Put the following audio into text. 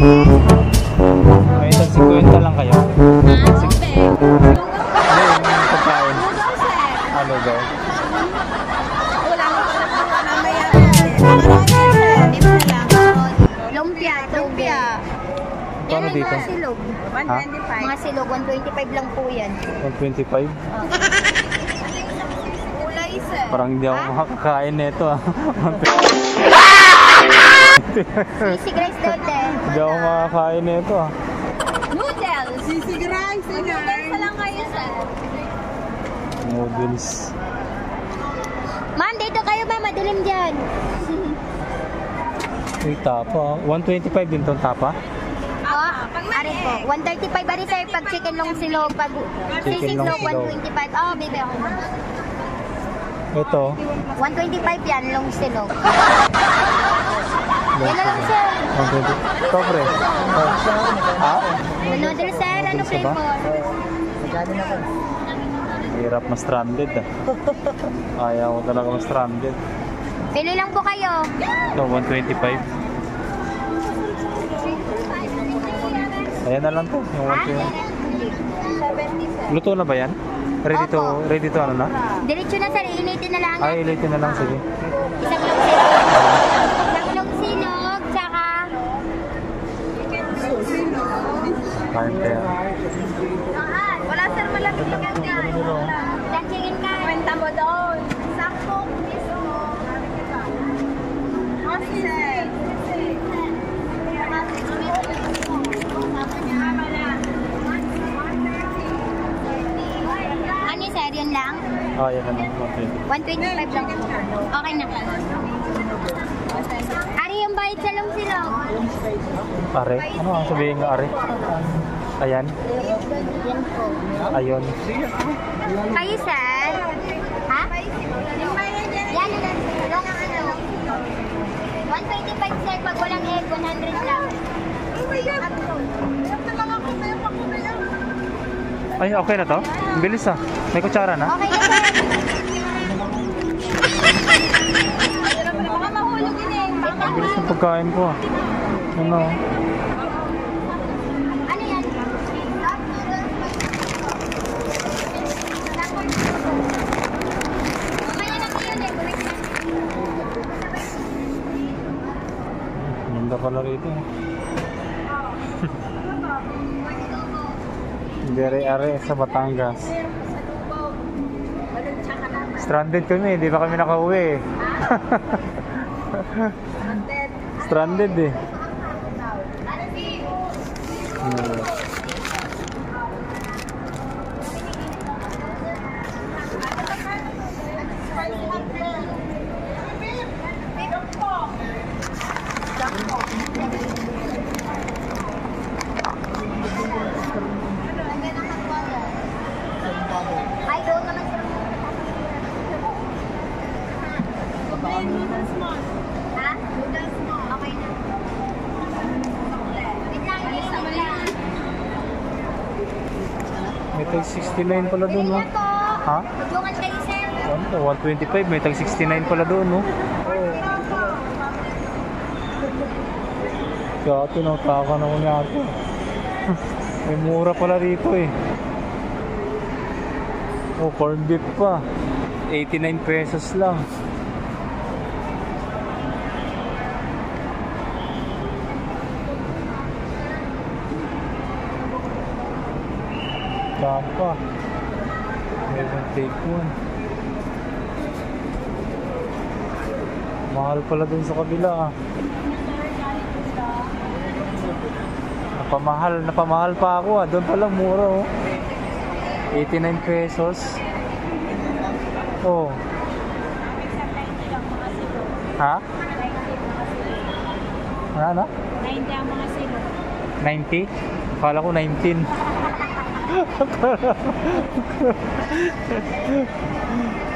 May tag 50 lang kayo. Pagkain. Ano ba? Lumpia, lumpia. Paano dito? Mga silog. 125. Mga silog, 125 lang po yan. 125? Kulay, sir. Parang hindi ako makakakain nito ah. Sisig rice daw, te. Hindi ako makakain nito ah. Noodles. Sisig rice. Noodles pa lang kayo, sir. Noodles. Ma'am, dito kayo ba? Madilim dyan. May tapa. 125 din tong tapa? Ari po. 135 ari sir pag chicken long silog. Pag sisig long long silog. 125. Oh, baby ako. Ito. 125 yan, long silog. Yan na lang sir. 120. Ito pre. Ha? Noodles sir, ano Noodles ba? flavor? Hirap ma-stranded ah. Ayaw ko talaga ma-stranded. Pili lang po kayo. Ito, 125. Ayan na lang to. Yung 120. Luto na ba yan? Ready to ano na? Diretso na sir, initin na lang. Ay, ilitin na lang. Sige. Isang long silog. Isang long silog, tsaka Kain kaya. wala sir, malapit lang yan. Ilang chicken ka? Kwenta mo doon. Sakto, mismo. Sir. Ano sir, yun lang? Ah, yan na lang. 125 lang. Okay na. Ari yung bayad sa long silog. Are? Ano ang sabihin ng are? Ayan? Yan po. Ayun. Kayo sir? Ha? Yan lang. Long ano? 125 sir, pag walang egg, 100 lang. Ay, okay na to? Ang bilis ah. May kutsara na? Okay na sir. Baka mahulog yun eh. Ang bilis ng pagkain ko ah. Ano? Ano yan? Mamaya lang yun eh. Ganda pala rito. Dere-are sa Batangas. Stranded kami, hindi pa kami nakauwi. Stranded eh. Ay, doon naman sir. Ha? Okay na. Wait lang, isa mo lang. May tag 69 pala doon, no? Pili na po. Ha? Tulungan kayo sir. Ano? 125, may tag 69 pala doon, no? Kaya tinataka na ko niya ito. May mura pala rito eh. Oh, corned beef pa. 89 pesos lang. Tampa. Meron take one. Mahal pala dun sa kabila ah. Napamahal pa ako ah. Doon pala mura oh. 89 pesos. Oh. Ha? Ano? 90 ang mga silo. 90? Kala ko 19.